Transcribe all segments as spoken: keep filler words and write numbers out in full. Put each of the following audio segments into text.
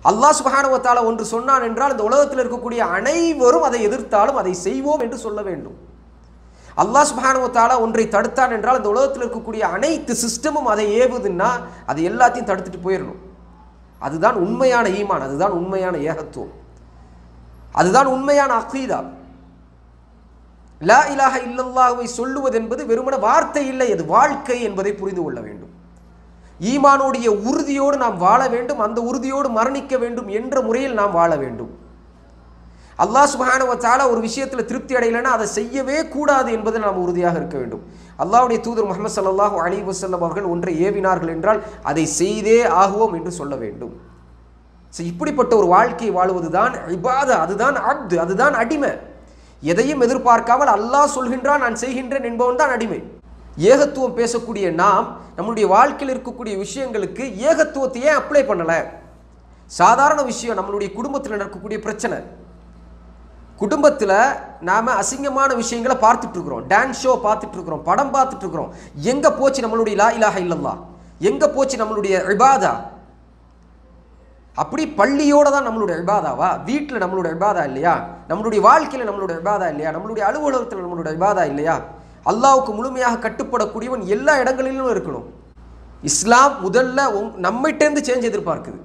அல்லாஹ் சுப்ஹானஹு வ தஆலா ஒன்று சொன்னான் என்றால் இந்த உலகத்தில் இருக்கக்கூடிய அனைவரும் அதை எதிர்த்தாலும் அதை செய்வோம் என்று சொல்ல வேண்டும். அல்லாஹ் சுப்ஹானஹு வ தஆலா ஒன்றை தடுத்தான் என்றால் இந்த உலகத்தில் இருக்கக்கூடிய அனைத்து சிஸ்டமும் அதை ஏவுதுன்னா அது எல்லாத்தையும் தடுத்துட்டு போயிடணும். அதுதான் உண்மையான ஈமான், அதுதான் உண்மையான ஏகத்துவம், அதுதான் உண்மையான அகீதா. லா இலாஹ இல்லல்லாஹ்வை சொல்லுவது என்பது வெறுமன வார்த்தை இல்லை, அது வாழ்க்கை என்பதை புரிந்து கொள்ள வேண்டும். ஈமானுடைய உறுதியோடு நாம் வாழ வேண்டும், அந்த உறுதியோடு மரணிக்க வேண்டும் என்ற முறையில் நாம் வாழ வேண்டும். அல்லாஹ் சுப்ஹானஹு வ தஆலா ஒரு விஷயத்தில் திருப்தி அடையலைன்னா அதை செய்யவே கூடாது என்பதில் நாம் உறுதியாக இருக்க வேண்டும். அல்லாஹ்வுடைய தூதர் முஹம்மது ஸல்லல்லாஹு அலைஹி வஸல்லம் அவர்கள் ஒன்றை ஏவினார்கள் என்றால் அதை செய்தே ஆகுவோம் என்று சொல்ல வேண்டும். இப்படிப்பட்ட ஒரு வாழ்க்கையை வாழுவதுதான் இபாதா, அதுதான் அப்து, அதுதான் அடிமை. எதையும் எதிர்பார்க்காமல் அல்லாஹ் சொல்கின்றான் நான் செய்கின்றேன் என்பவன் தான் அடிமை. ஏகத்துவம் பேசக்கூடிய நாம் நம்முடைய வாழ்க்கையில் இருக்கக்கூடிய விஷயங்களுக்கு ஏகத்துவத்தை ஏன் அப்ளை பண்ணல? சாதாரண விஷயம், நம்மளுடைய குடும்பத்தில் நடக்கக்கூடிய பிரச்சனை. குடும்பத்தில் நாம் அசிங்கமான விஷயங்களை பார்த்துட்டு இருக்கிறோம், டான்ஸ் ஷோ பார்த்துட்டு இருக்கிறோம், படம் பார்த்துட்டு இருக்கிறோம். எங்கே போச்சு நம்மளுடைய லா இலாஹ இல்லல்லாஹ்? எங்கே போச்சு நம்மளுடைய இபாதா? அப்படி பள்ளியோடு தான் நம்மளுடைய இபாதாவா? வீட்டில் நம்மளுடைய இபாதா இல்லையா? நம்மளுடைய வாழ்க்கையில் நம்மளுடைய இபாதா இல்லையா? நம்மளுடைய அலுவலகத்தில் நம்மளுடைய இபாதா இல்லையா? அல்லாஹ்வுக்கு முழுமையாக கட்டுப்படக்கூடியவன் எல்லா இடங்களிலும் இருக்கணும். இஸ்லாம் முதல்ல நம்மகிட்டேருந்து சேஞ்ச் எதிர்பார்க்குது,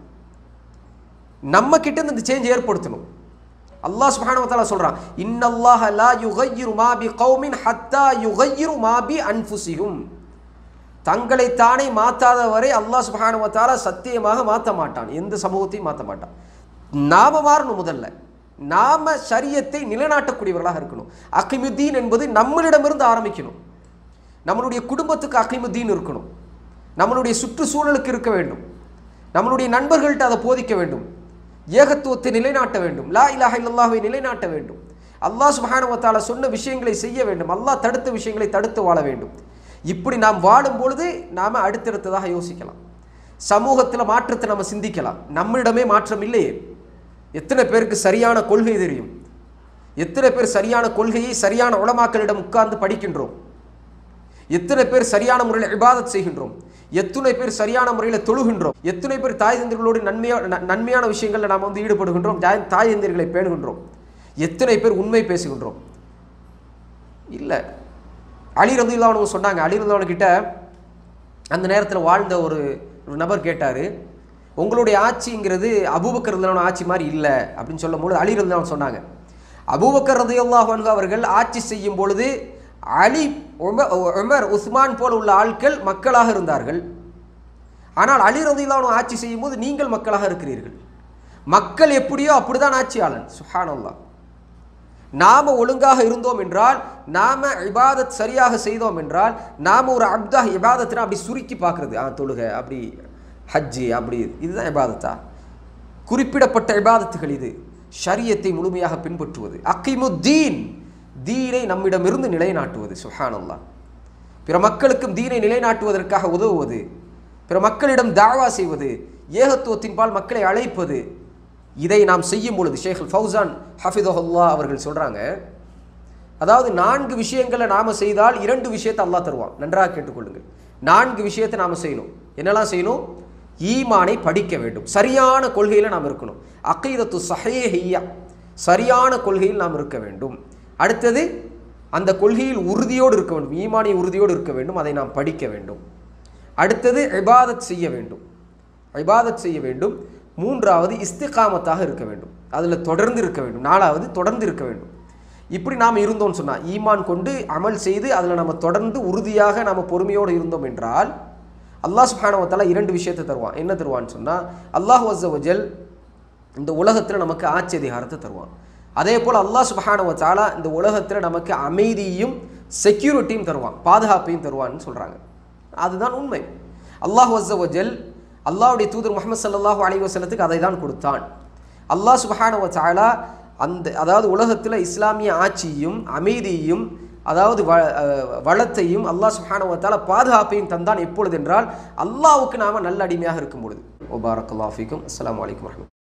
நம்ம கிட்டேருந்து இந்த சேஞ்ச் ஏற்படுத்தணும். அல்லாஹ் சுப்ஹானஹு வ தஆலா சொல்றான், இன்னல்லாஹ லா யுகய்யிரு மா பி கௌமின் ஹத்தா யுகய்யிரு மா பி அன்ஃபுஸிஹும். தங்களை தானே மாற்றாத வரை அல்லாஹ் சுப்ஹானஹு வ தஆலா சத்தியமாக மாற்ற மாட்டான், எந்த சமூகத்தையும் மாற்ற மாட்டான். நாம மாறணும், முதல்ல நாம ஷரியத்தை நிலைநாட்டக்கூடியவர்களாக இருக்கணும். அகிமுத்தீன் என்பது நம்மளிடமிருந்து ஆரம்பிக்கணும். நம்மளுடைய குடும்பத்துக்கு அகிமுத்தீன் இருக்கணும், நம்மளுடைய சுற்றுச்சூழலுக்கு இருக்க வேண்டும், நம்மளுடைய நண்பர்கள்ட்ட அதை போதிக்க வேண்டும். ஏகத்துவத்தை நிலைநாட்ட வேண்டும், லா இலாஹ இல்லல்லாஹ்வை நிலைநாட்ட வேண்டும். அல்லாஹ் சுப்ஹானஹு வ தஆலா சொன்ன விஷயங்களை செய்ய வேண்டும், அல்லாஹ் தடுத்த விஷயங்களை தடுத்து வாழ வேண்டும். இப்படி நாம் வாழும் பொழுது நாம் அடுத்தடுத்ததாக யோசிக்கலாம், சமூகத்தில் மாற்றத்தை நம்ம சிந்திக்கலாம். நம்மளிடமே மாற்றம் இல்லையே. எத்தனை பேருக்கு சரியான கொள்கை தெரியும்? எத்தனை பேர் சரியான கொள்கையை சரியான உலமாக்களிடம் உட்கார்ந்து படிக்கின்றோம்? எத்தனை பேர் சரியான முறையில் இபாதத் செய்கின்றோம்? எத்தனை பேர் சரியான முறையில் தொழுகின்றோம்? எத்தனை பேர் தாய் தந்தைகளோடு நன்மையான நன்மையான விஷயங்களில் நாம் வந்து ஈடுபடுகின்றோம், தாய் தந்தைகளை பேணுகின்றோம்? எத்தனை பேர் உண்மை பேசுகின்றோம்? இல்லை. அலி ரலியல்லாஹு அன்ஹு சொன்னாங்க, அலி ரலியல்லாஹு அன்ஹு கிட்ட அந்த நேரத்தில் வாழ்ந்த ஒரு ஒரு நபர் கேட்டார், உங்களுடைய ஆட்சிங்கிறது அபூபக்கர் ரலியல்லாஹு அன்ஹு ஆட்சி மாதிரி இல்லை அப்படின்னு சொல்லும்போது அலி ரலியல்லாஹு அன்ஹு சொன்னாங்க, அபூபக்கர் ரலியல்லாஹு அன்ஹு அவர்கள் ஆட்சி செய்யும் பொழுது அலி, உமர், உஸ்மான் போல உள்ள ஆட்கள் மக்களாக இருந்தார்கள். ஆனால் அலி ரலியல்லாஹு அன்ஹு ஆட்சி செய்யும் போது நீங்கள் மக்களாக இருக்கிறீர்கள். மக்கள் எப்படியோ அப்படிதான் ஆட்சியாளன். சுப்ஹானல்லாஹ். நாம ஒழுங்காக இருந்தோம் என்றால், நாம இபாதத் சரியாக செய்தோம் என்றால், நாம ஒரு அப்தாக இபாதத்தினா அப்படி சுருக்கி பார்க்கறது, ஆ தொழுக, அப்படி ஹஜ்ஜி, அப்படி இதுதான் இபாதத்தா? குறிப்பிடப்பட்ட இபாதத்துகள் இது. ஷரியத்தை முழுமையாக பின்பற்றுவது, அகிமுத்தீன், தீனை நம்மிடமிருந்து நிலைநாட்டுவது. சுப்ஹானல்லாஹ். பிற மக்களுக்கும் தீனை நிலைநாட்டுவதற்காக உதவுவது, பிற மக்களிடம் தாவா செய்வது, ஏகத்துவத்தின் பால் மக்களை அழைப்பது, இதை நாம் செய்யும் பொழுது ஷேக் ஃபௌசான் ஹஃபிதஹுல்லாஹ் அவர்கள் சொல்றாங்க, அதாவது நான்கு விஷயங்களை நாம செய்தால் இரண்டு விஷயத்தை அல்லாஹ் தருவான். நன்றாக கேட்டுக்கொள்ளுங்கள். நான்கு விஷயத்தை நாம செய்யணும். என்னெல்லாம் செய்யணும்? ஈமானை படிக்க வேண்டும், சரியான கொள்கையில் நாம் இருக்கணும். அகீதத்து ஸஹீஹிய்யா, சரியான கொள்கையில் நாம் இருக்க வேண்டும். அடுத்தது, அந்த கொள்கையில் உறுதியோடு இருக்க வேண்டும், ஈமானிய உறுதியோடு இருக்க வேண்டும், அதை நாம் படிக்க வேண்டும். அடுத்தது இபாதத் செய்ய வேண்டும், இபாதத் செய்ய வேண்டும். மூன்றாவது இஸ்திகாமத்தாக இருக்க வேண்டும், அதில் தொடர்ந்து இருக்க வேண்டும். நாலாவது தொடர்ந்து இருக்க வேண்டும். இப்படி நாம் இருந்தோம்னு சொன்னால், ஈமான் கொண்டு அமல் செய்து அதில் நம்ம தொடர்ந்து உறுதியாக நாம் பொறுமையோடு இருந்தோம் என்றால் அல்லாஹ் சுப்ஹானஹு வ தஆலா இரண்டு விஷயத்தை தருவான். என்ன தருவான்னு சொன்னால், அல்லாஹ் அஸ்ஸ வ ஜல் இந்த உலகத்தில் நமக்கு ஆட்சி அதிகாரத்தை தருவான். அதே போல் அல்லாஹ் சுப்ஹானஹு வ தஆலா இந்த உலகத்தில் நமக்கு அமைதியும் செக்யூரிட்டியும் தருவான், பாதுகாப்பையும் தருவான்னு சொல்கிறாங்க. அதுதான் உண்மை. அல்லாஹ் அஸ்ஸ வ ஜல் அல்லாஹ்வுடைய தூதர் முஹம்மது ஸல்லல்லாஹு அலைஹி வஸல்லத்துக்கு அதை தான் கொடுத்தான். அல்லாஹ் சுப்ஹானஹு வ தஆலா அந்த அதாவது உலகத்தில் இஸ்லாமிய ஆட்சியும் அமைதியையும் அதாவது வளத்தையும் அல்லாஹ் சுப்ஹானஹு வ தஆலா பாதுகாப்பையும் தந்தான். எப்பொழுது என்றால் அல்லாஹ்வுக்கு நாம நல்ல அடிமையாக இருக்கும் பொழுது. வபரக்கல்லாஹு ஃபீக்கும். அஸ்ஸலாமு அலைக்கும் வரஹ்மத்துல்லாஹி.